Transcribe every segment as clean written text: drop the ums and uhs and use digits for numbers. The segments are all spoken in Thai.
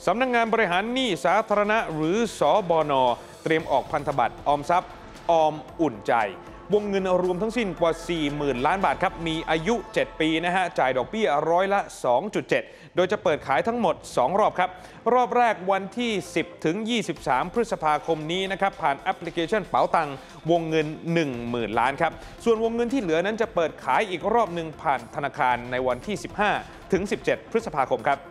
สำนักงานบริหารหนี้สาธารณะหรือสบน.เตรียมออกพันธบัตรออมทรัพย์ออมอุ่นใจวงเงินรวมทั้งสิ้นกว่า 40,000 ล้านบาทครับมีอายุ 7 ปีนะฮะจ่ายดอกเบี้ยร้อยละ 2.7 โดยจะเปิดขายทั้งหมด 2 รอบครับรอบแรกวันที่ 10 ถึง 23 พฤษภาคมนี้นะครับผ่านแอปพลิเคชันเป๋าตังวงเงิน 10,000 ล้านครับส่วนวงเงินที่เหลือนั้นจะเปิดขายอีกรอบหนึ่งผ่านธนาคารในวันที่ 15 ถึง 17 พฤษภาคมครับ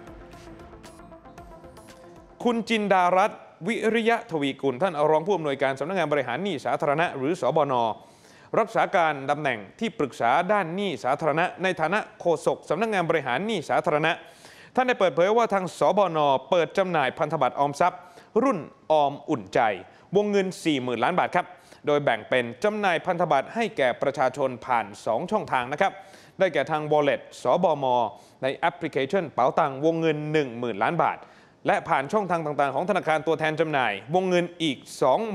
คุณจินดารัตน์วิริยะทวีกุลท่านรองผู้อำนวยการสำนักงานบริหารหนี้สาธารณะหรือสบน.รักษาการตำแหน่งที่ปรึกษาด้านหนี้สาธารณะในฐานะโฆษกสำนักงานบริหารหนี้สาธารณะท่านได้เปิดเผยว่าทางสบน.เปิดจำหน่ายพันธบัตรออมทรัพย์รุ่นออมอุ่นใจวงเงิน 40,000 ล้านบาทครับโดยแบ่งเป็นจำหน่ายพันธบัตรให้แก่ประชาชนผ่าน 2 ช่องทางนะครับได้แก่ทาง Wallet สบม.ในแอปพลิเคชันเป๋าตังวงเงิน 10,000 ล้านบาทและผ่านช่องทางต่างๆของธนาคารตัวแทนจำหน่ายวงเงินอีก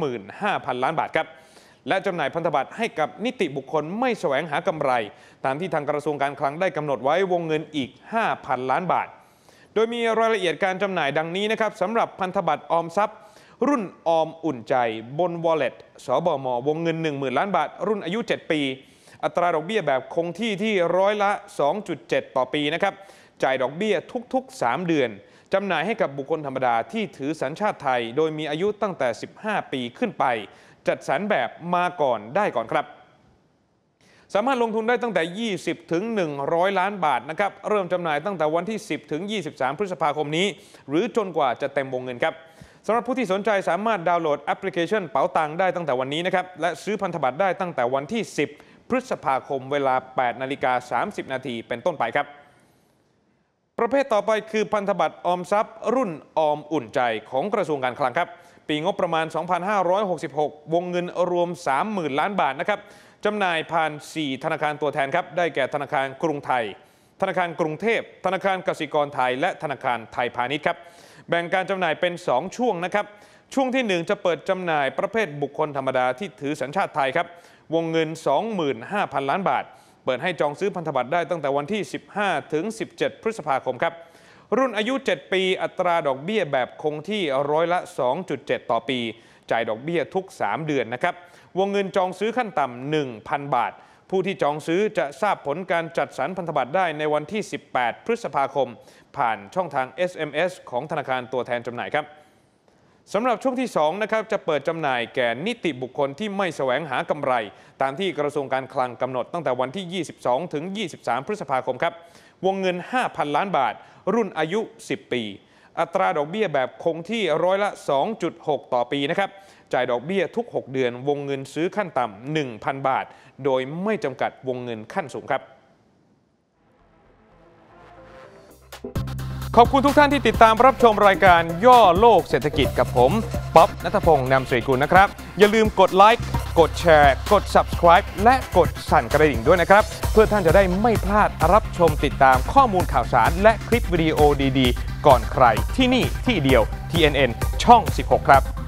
25,000 ล้านบาทครับและจำหน่ายพันธบัตรให้กับนิติบุคคลไม่แสวงหากำไรตามที่ทางกระทรวงการคลังได้กำหนดไว้วงเงินอีก 5,000 ล้านบาทโดยมีรายละเอียดการจำหน่ายดังนี้นะครับสำหรับพันธบัตรออมทรัพย์รุ่นออมอุ่นใจบน Wallet สบม.วงเงิน 10,000 ล้านบาทรุ่นอายุ 7 ปีอัตราดอกเบี้ยแบบคงที่ร้อยละ 2.7 ต่อปีนะครับจ่ายดอกเบี้ยทุกๆ 3 เดือนจำหน่ายให้กับบุคคลธรรมดาที่ถือสัญชาติไทยโดยมีอายุตั้งแต่ 15 ปีขึ้นไปจัดสรรแบบมาก่อนได้ก่อนครับสามารถลงทุนได้ตั้งแต่ 20 ถึง 100 ล้านบาทนะครับเริ่มจำหน่ายตั้งแต่วันที่ 10 ถึง 23 พฤษภาคมนี้หรือจนกว่าจะเต็มวงเงินครับสำหรับผู้ที่สนใจสามารถดาวน์โหลดแอปพลิเคชันเป๋าตังได้ตั้งแต่วันนี้นะครับและซื้อพันธบัตรได้ตั้งแต่วันที่ 10 พฤษภาคมเวลา 8:30 น.เป็นต้นไปครับประเภทต่อไปคือพันธบัตรออมทรัพย์รุ่นออมอุ่นใจของกระทรวงการคลังครับปีงบประมาณ 2566 วงเงินรวม 30,000 ล้านบาทนะครับจำหน่ายผ่าน 4 ธนาคารตัวแทนครับได้แก่ธนาคารกรุงไทยธนาคารกรุงเทพธนาคารกสิกรไทยและธนาคารไทยพาณิชย์ครับแบ่งการจำหน่ายเป็น 2 ช่วงนะครับช่วงที่ 1 จะเปิดจำหน่ายประเภทบุคคลธรรมดาที่ถือสัญชาติไทยครับวงเงิน 25,000 ล้านบาทเปิดให้จองซื้อพันธบัตรได้ตั้งแต่วันที่ 15 ถึง 17 พฤษภาคมครับรุ่นอายุ 7 ปีอัตราดอกเบี้ยแบบคงที่ร้อยละ 2.7 ต่อปีจ่ายดอกเบี้ยทุก 3 เดือนนะครับวงเงินจองซื้อขั้นต่ำ 1,000 บาทผู้ที่จองซื้อจะทราบผลการจัดสรรพันธบัตรได้ในวันที่ 18 พฤษภาคมผ่านช่องทาง SMS ของธนาคารตัวแทนจำหน่ายครับสำหรับช่วงที่ 2 นะครับจะเปิดจำหน่ายแก่นิติบุคคลที่ไม่แสวงหากำไรตามที่กระทรวงการคลังกำหนดตั้งแต่วันที่ 22 ถึง 23 พฤษภาคมครับวงเงิน 5,000 ล้านบาทรุ่นอายุ 10 ปีอัตราดอกเบี้ยแบบคงที่ร้อยละ 2.6 ต่อปีนะครับจ่ายดอกเบี้ยทุก 6 เดือนวงเงินซื้อขั้นต่ำ 1,000 บาทโดยไม่จำกัดวงเงินขั้นสูงครับขอบคุณทุกท่านที่ติดตามรับชมรายการย่อโลกเศรษฐกิจกับผมป๊อบณัฐพงษ์นามสิริกุลนะครับอย่าลืมกดไลค์กดแชร์กด Subscribe และกดสั่นกระดิ่งด้วยนะครับเพื่อท่านจะได้ไม่พลาดรับชมติดตามข้อมูลข่าวสารและคลิปวิดีโอดีๆก่อนใครที่นี่ที่เดียว TNN ช่อง 16 ครับ